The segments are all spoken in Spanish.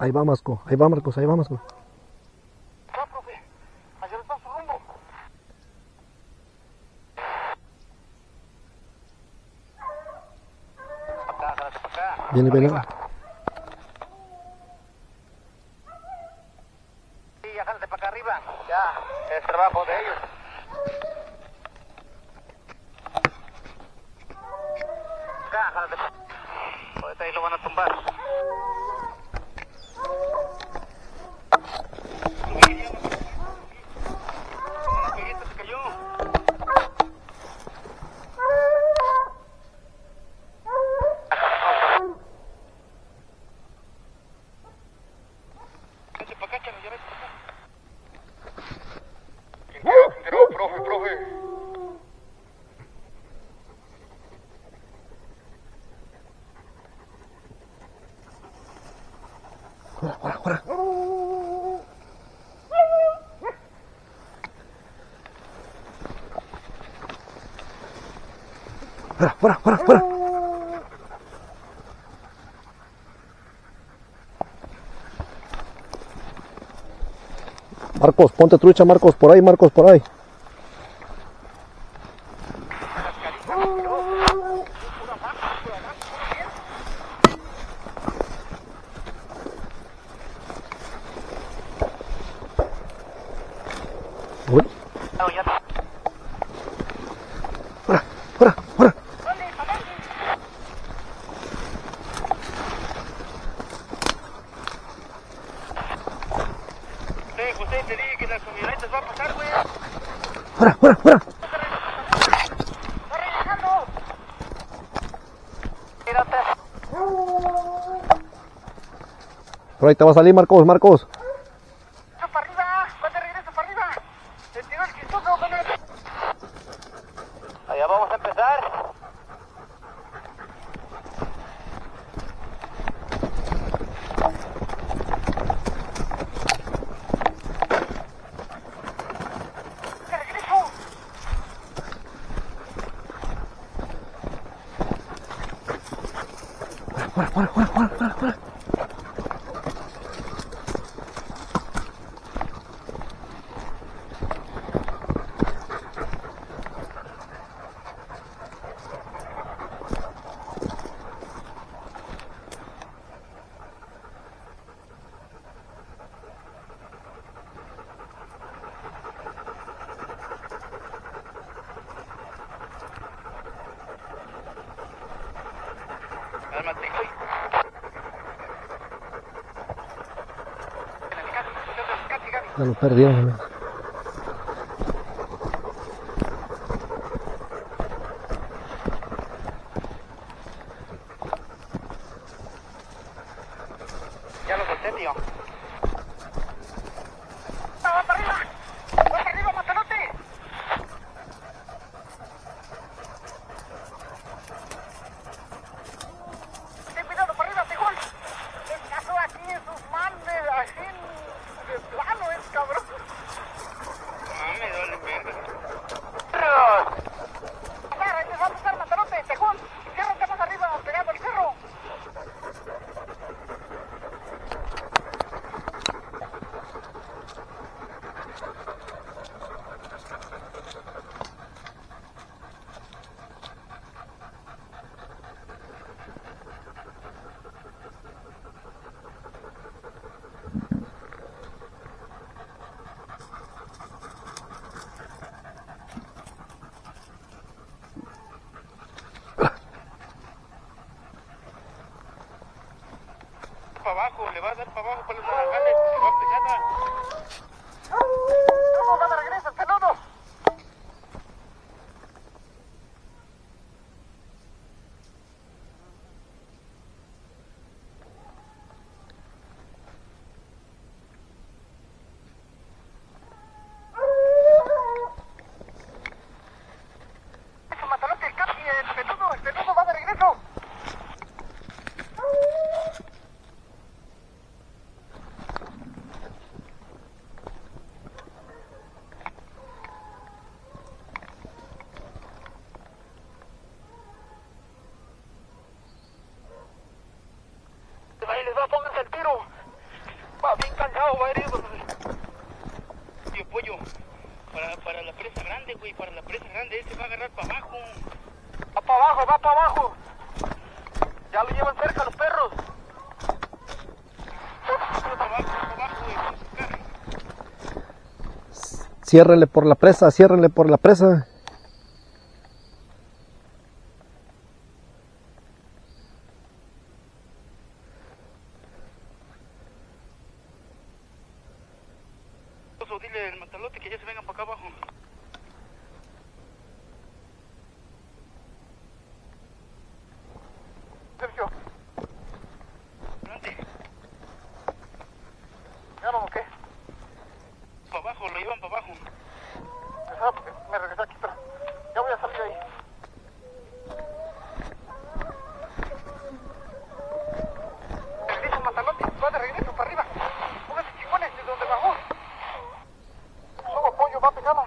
Ahí va Marcos, ahí va Marcos, ahí va Marcos. Ya, profe, allá está su rumbo. Para acá, para acá. Viene, viene. Sí, ya jálate para acá arriba. Ya, es trabajo de ellos. Acá, jálate. Ahorita ahí lo van a tumbar. Se cayó. Vente para acá, chalo, ya vete para acá. ¿Quién tiró, profe? Fuera, fuera, fuera. Fuera, fuera, fuera, fuera. Marcos, ponte trucha, Marcos, por ahí, Marcos, por ahí. Uy. Fuera, fuera, fuera. José, te dije que las camionetas van a pasar, güey. Fuera, fuera, fuera. ¡Está regresando! Mírate. Por ahí te va a salir, Marcos, Marcos. ¡Para arriba! ¡Vete, regresa para arriba! ¡Se tiró el chistoso con él! Allá vamos a empezar. Fuera, fuera, fuera, fuera, fuera, fuera. Cálmate, güey. Ya lo perdieron. Ya lo solté, tío. ¡Va para arriba! ¡Va para arriba, matalote! Ten cuidado para arriba, tejón. El caso aquí en sus manos, así de plano es cabrón. Me duele verga. Ahí les va a pasar, matalote, tejón. Ciérrate más arriba, pegado al cerro. Para abajo, le va a dar para abajo para los naranjales, se va pesada. ¿Cómo va de regreso, peludo? Eso, matalote, el peludo va de regreso. pescado, va herido. Tío Pollo, para la presa grande, güey, para la presa grande, ese va a agarrar para abajo. Va para abajo, va para abajo. Ya lo llevan cerca los perros. Para abajo, güey, vamos a buscar. Ciérrenle por la presa, ciérrenle por la presa. Dile al matalote que ya se vengan para acá abajo. Sergio. Adelante. ¿Ya no o qué? Para abajo, lo llevan para abajo. Me regresé aquí, pero ya voy a salir ahí. Regreso, matalote, va de regreso para arriba. Póngase chingones de donde bajó. Subo Pollo, va a pegarla.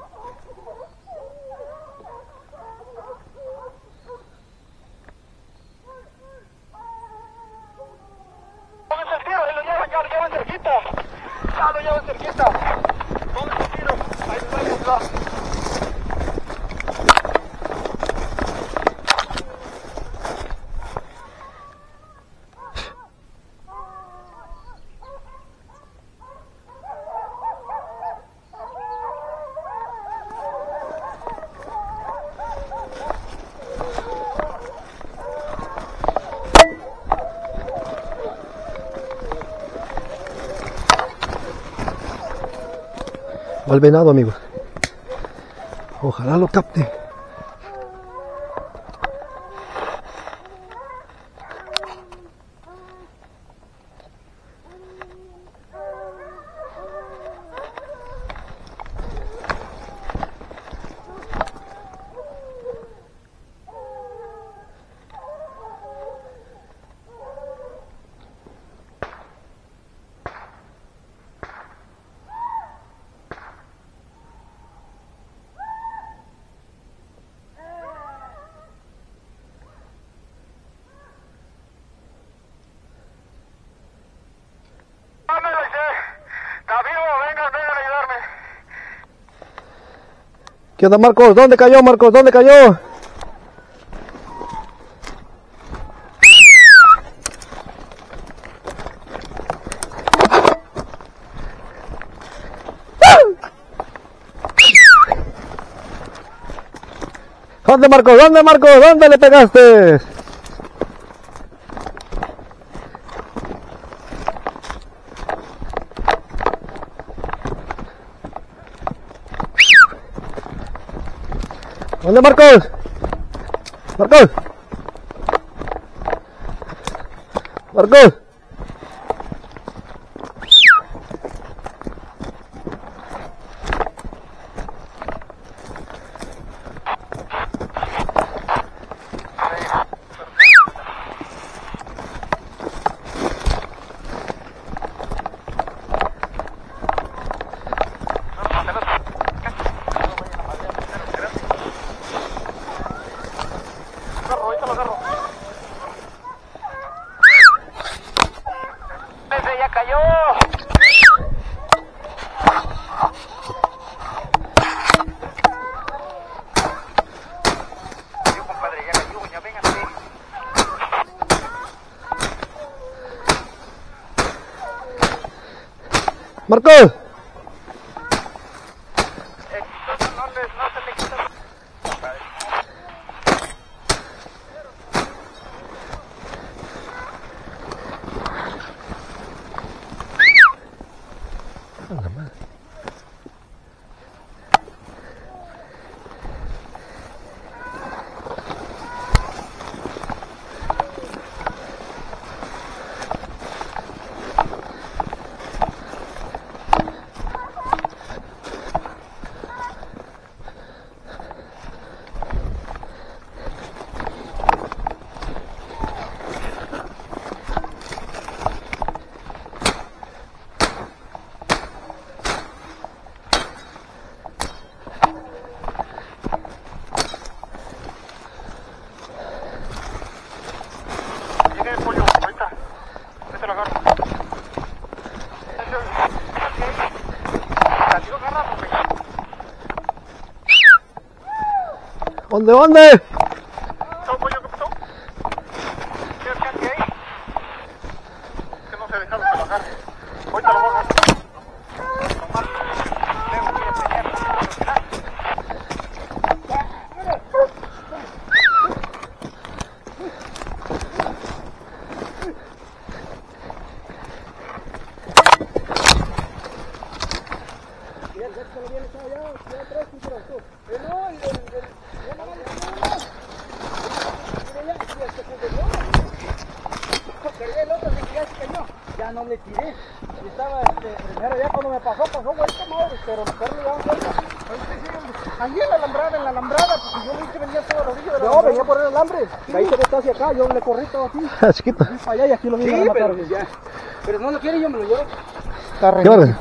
Pónganse el tiro, ahí lo llevan, ya lo llevan cerquita. Ya lo llevan cerquita. Pónganse el tiro, ahí está. Va el venado, amigos. Ojalá lo capte. ¿Qué onda, Marcos? ¿Dónde cayó, Marcos? ¿Dónde cayó? ¿Dónde, Marcos? ¿Dónde, Marcos? ¿Dónde le pegaste? ¿Dónde, Marcos? Marcos. Marcos. Marcos. ¿Dónde, dónde? ¿Todo pollo que pasó? ¿Qué chance ahí? Que no se dejaron trabajar. Ahorita lo voy a agarrar. Nomás, tengo que enseñar. Ya no le tiré. Y estaba primero ya cuando me pasó vuelta madre, pero los perros le daban vuelta. Allí en la alambrada, porque yo vi que venía todo a la orilla de la No, venía por el alambre. De ahí se ve hacia acá, yo le corrí todo así. Chiquito. Para allá y aquí lo vi. Sí, pero ya. Pero no lo quiere, yo me lo llevo. ¿Qué orden?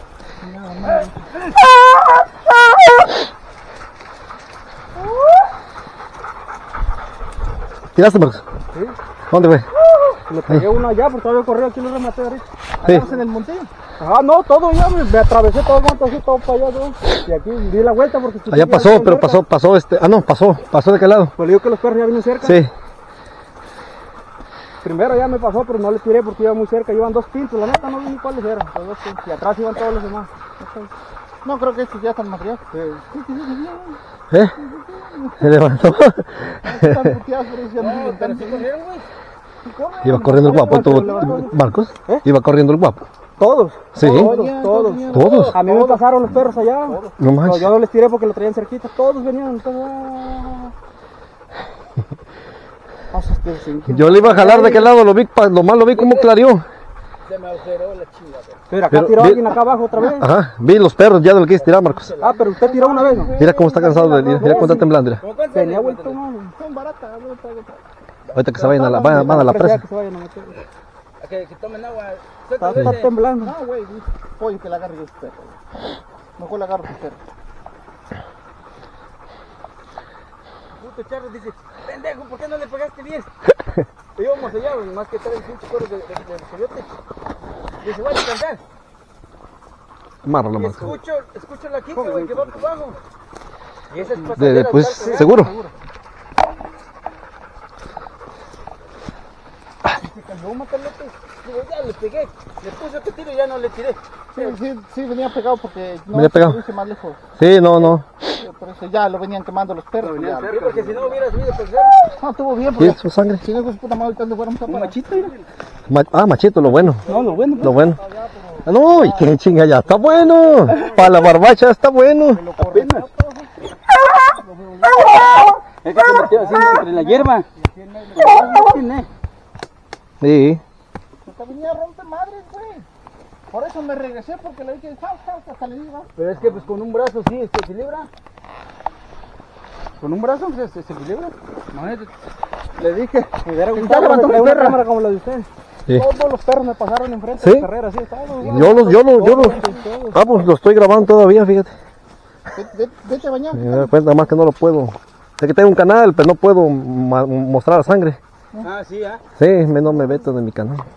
¿Tiraste, Marcos? Sí. ¿Dónde fue? Le pegué uno allá, porque todavía corrí aquí lo rematé ahorita. Sí. En el monte. Ajá, no, todo ya, me atravesé todo el monte así, todo para allá, todo. Y aquí di la vuelta porque... Allá pasó, pero pasó este... Ah, no, pasó de qué lado. Pues le digo que los perros ya vienen cerca. Sí. Primero ya me pasó, pero no le tiré porque iba muy cerca. Iban dos pintos, la neta no vi ni cuáles eran. Los dos pintos. Y atrás iban todos los demás. no creo que estos ya están materiales. ¿Eh? Se levantó. Están puteados, pero ya no Pero sí corrieron, güey. Iba corriendo el guapo, Marcos. ¿Eh? Iba corriendo el guapo. Todos. Sí. Todos. ¿Todos? A mí me pasaron los perros allá. No No, manches. yo no les tiré porque lo traían cerquita. Todos venían. Yo le iba a jalar de qué lado, nomás lo vi como clareó. Se me agujeró la chinga. Pero acá Pero tiró vi- alguien acá abajo otra vez. Ajá, vi los perros, ya no le quise tirar, Marcos. Ah, pero usted tiró una vez, ¿no? Mira cómo está cansado de venir, mira cómo está temblando. Mira. Tenía vuelto mal. son baratas. Ahorita que se vayan van a la presa. Que se vayan a meter. Que tomen agua. Está temblando. No, güey, pollo que la agarre yo usted. Mejor la agarro usted. Puto charro dice, pendejo, ¿por qué no le pegaste bien? Íbamos allá, güey, más que trae el pinche cuero de coyote. Dice, voy a descansar. Amárralo, Y Marcos. escucho la quinta, güey, que va por abajo. Y esa es Pues pasajera, seguro. Se cayó, matalote. Digo, ya le pegué. Le puse que tiro y ya no le tiré. Sí, venía pegado porque no Venía pegado. se dirige más lejos. Sí, no. Por eso ya lo venían quemando los perros. Ya. Sí, porque si no hubieras ido por cerro. No, estuvo bien, ¿Y porque su sangre? si no, pues puta madre, ahorita fuéramos a parar. Machito, Machito, lo bueno. no, lo bueno. Lo bueno. Ah, no, y qué chinga ya, está bueno. Para la barbacha está bueno. Apenas. Es que se metió así entre la hierba. Sí. Hasta venía a romper madres, güey. Por eso me regresé, porque le dije, hasta le digo. Pero es que pues con un brazo sí se equilibra. Con un brazo se equilibra. Le dije, me hubiera gustado levantó mi perra. cámara como la de usted. Sí. Todos los perros me pasaron enfrente ¿Sí? de la carrera, así, todos. Yo los. Ah, pues lo estoy grabando todavía, fíjate. Vete a bañar. Me da cuenta más que no lo puedo. Sé que tengo un canal, pero no puedo mostrar la sangre. Ah, sí, ah. Sí, no me meto de mi canal.